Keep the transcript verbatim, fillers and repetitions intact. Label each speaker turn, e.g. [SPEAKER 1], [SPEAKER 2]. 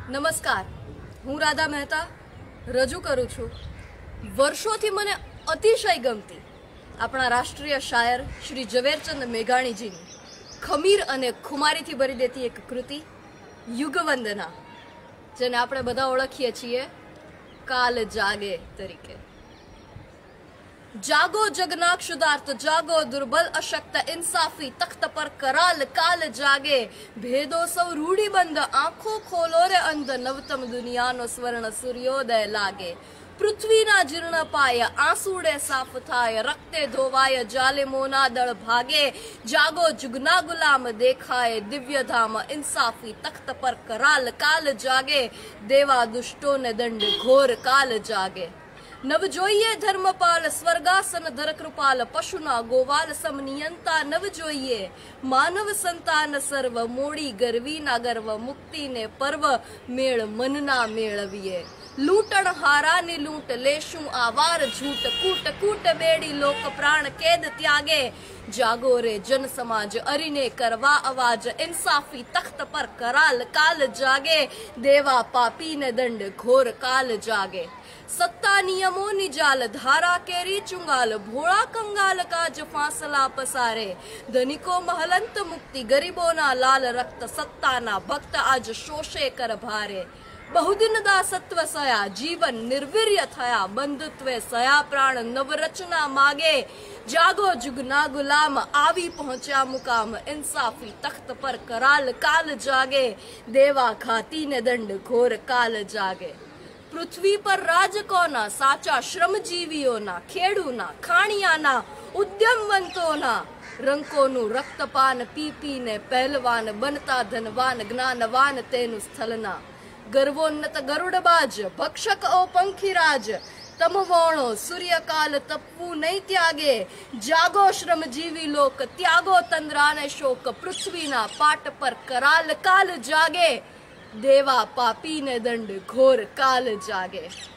[SPEAKER 1] નમસ્કાર, હું રાધા મહેતા રજૂ કરું છું વર્ષોથી મને અતિશય ગમતી આપણા રાષ્ટ્રીય શાયર શ્રી ઝવેરચંદ મેઘાણીજીની ખમીર અને ખુમારીથી ભરી દેતી એક કૃતિ યુગવંદના, જેને આપણે બધા ઓળખીએ છીએ કાલ જાગે તરીકે। जागो जगना क्षुदार्थ, जागो दुर्बल अशक्त इंसाफी तख्त पर कराल काल जागे। भेदो सौ रूढ़ीबंध, आंखों खोलो रे अंध, नवतम दुनिया नो स्वर्ण सूर्योदय लागे। पृथ्वीना जीर्ण पाय आंसूडे साफ थाय, रक्ते धोवाय जालिमोना दळ भागे। जागो जुगना गुलाम देखाए दिव्य धाम, इंसाफी तख्त पर कराल काल जागे। देवा दुष्टों ने दंड घोर काल जागे। नव जोइए धर्मपाल स्वर्गासन धर कृपाल, पशुना गोवाल समनियंता नव जोइए। मानव संतान सर्व मोड़ी गर्वी ना गर्व, मुक्ति ने पर्व मेळ मनना मेळवीए। लूटण हारा ने लूट लेशु आवार झूठ, कूट कूट बेड़ी लोक प्राण केद त्यागे। जागो रे जन समाज अरिने करवा आवाज, इंसाफी तख्त पर कराल काल जागे। देवा पापी ने दंड घोर काल जागे। सत्ता नियमों निजाल धारा केरी चुंगाल, भोळा कंगाल काज फांसला पसारे। धनिको महलंत मुक्ति गरीबों ना लाल रक्त, सत्ता ना भक्त आज शोषे कर भारे। बहुदिन दासत्व सया जीवन निर्वीर्य थया, बंधुत्वे सया प्राण नवरचना मागे। जागो जुगना गुलाम आवी पहुंचा मुकाम, इंसाफी तख्त पर कराल काल जागे। देवा घाती ने दंड घोर काल जागे। पृथ्वी पर राज कोना साचा श्रमजीवीओना, खेडूना खाणियाना उद्यमवंतोना। रंकोनु रक्तपान पी पी ने पहलवान, बनता धनवान ज्ञानवान तेनु स्थलना। गर्वोन्नत गरुड़बाज भक्षक ओ पंखीराज, तमवोणो सूर्यकाल तपवू नहीं त्यागे। जागो श्रमजीवी लोक त्यागो तंद्राने शोक, पृथ्वीना पाट पर कराल काल जागे। देवा पापी ने दंड घोर काल जागे।